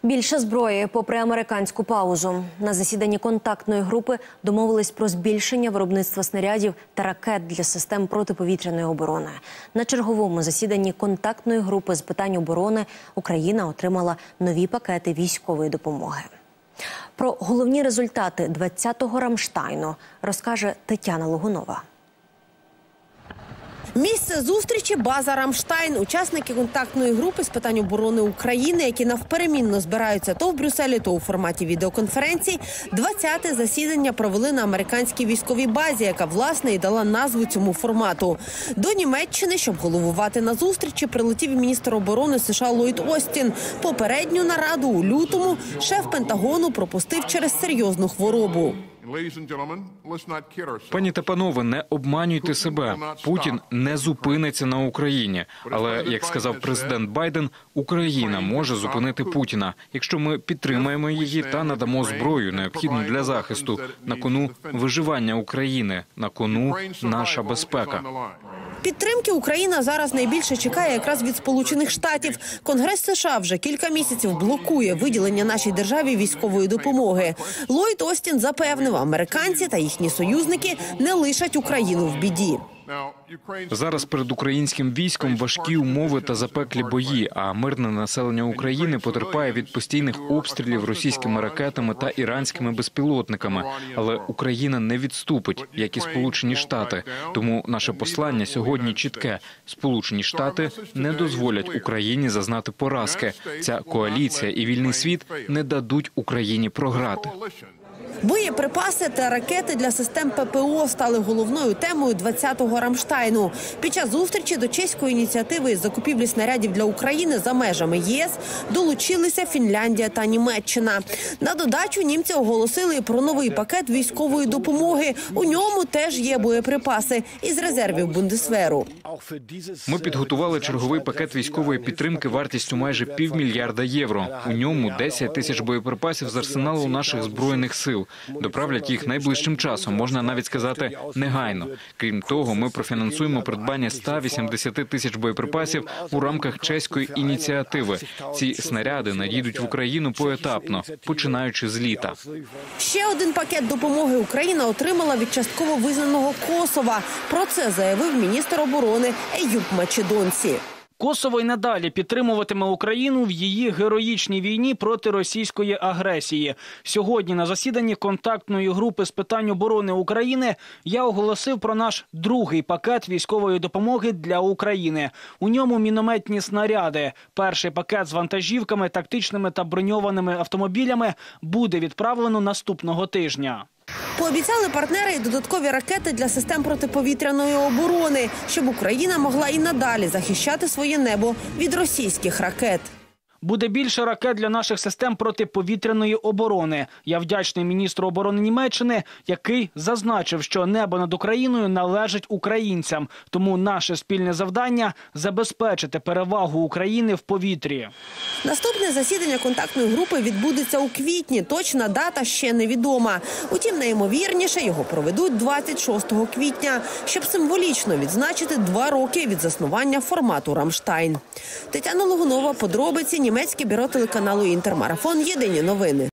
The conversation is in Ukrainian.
Більше зброї, попри американську паузу. На засіданні контактної групи домовились про збільшення виробництва снарядів та ракет для систем протиповітряної оборони. На черговому засіданні контактної групи з питань оборони Україна отримала нові пакети військової допомоги. Про головні результати 20-го Рамштайну розкаже Тетяна Логунова. Місце зустрічі – база «Рамштайн». Учасники контактної групи з питань оборони України, які навперемінно збираються то в Брюсселі, то у форматі відеоконференцій, 20-те засідання провели на американській військовій базі, яка, власне, і дала назву цьому формату. До Німеччини, щоб головувати на зустрічі, прилетів міністр оборони США Ллойд Остін. Попередню нараду у лютому шеф Пентагону пропустив через серйозну хворобу. Пані та панове, не обманюйте себе. Путін не зупиниться на Україні. Але, як сказав президент Байден, Україна може зупинити Путіна, якщо ми підтримаємо її та надамо зброю, необхідну для захисту. На кону виживання України, на кону наша безпека. Підтримки Україна зараз найбільше чекає якраз від Сполучених Штатів. Конгрес США вже кілька місяців блокує виділення нашій державі військової допомоги. Ллойд Остін запевнив, американці та їхні союзники не лишать Україну в біді. Зараз перед українським військом важкі умови та запеклі бої, а мирне населення України потерпає від постійних обстрілів російськими ракетами та іранськими безпілотниками. Але Україна не відступить, як і Сполучені Штати. Тому наше послання сьогодні чітке. Сполучені Штати не дозволять Україні зазнати поразки. Ця коаліція і вільний світ не дадуть Україні програти. Боєприпаси та ракети для систем ППО стали головною темою 20-го Рамштайну. Під час зустрічі до чеської ініціативи із закупівлі снарядів для України за межами ЄС долучилися Фінляндія та Німеччина. На додачу німці оголосили і про новий пакет військової допомоги. У ньому теж є боєприпаси із резервів Бундесверу. Ми підготували черговий пакет військової підтримки вартістю майже $500 мільярда євро. У ньому 10 тисяч боєприпасів з арсеналу наших збройних сил. Доправлять їх найближчим часом, можна навіть сказати, негайно. Крім того, ми профінансуємо придбання 180 тисяч боєприпасів у рамках чеської ініціативи. Ці снаряди надійдуть в Україну поетапно, починаючи з літа. Ще один пакет допомоги Україна отримала від частково визнаного Косова. Про це заявив міністр оборони Ейюп Мачедонці. Косово й надалі підтримуватиме Україну в її героїчній війні проти російської агресії. Сьогодні на засіданні контактної групи з питань оборони України я оголосив про наш другий пакет військової допомоги для України. У ньому мінометні снаряди. Перший пакет з вантажівками, тактичними та броньованими автомобілями буде відправлено наступного тижня. Пообіцяли партнери і додаткові ракети для систем протиповітряної оборони, щоб Україна могла і надалі захищати своє небо від російських ракет. Буде більше ракет для наших систем протиповітряної оборони. Я вдячний міністру оборони Німеччини, який зазначив, що небо над Україною належить українцям. Тому наше спільне завдання – забезпечити перевагу України в повітрі. Наступне засідання контактної групи відбудеться у квітні. Точна дата ще невідома. Утім, найімовірніше його проведуть 26 квітня, щоб символічно відзначити 2 роки від заснування формату «Рамштайн». Тетяна Логунова, подробиці, Німецьке бюро телеканалу «Інтермарафон». Єдині новини.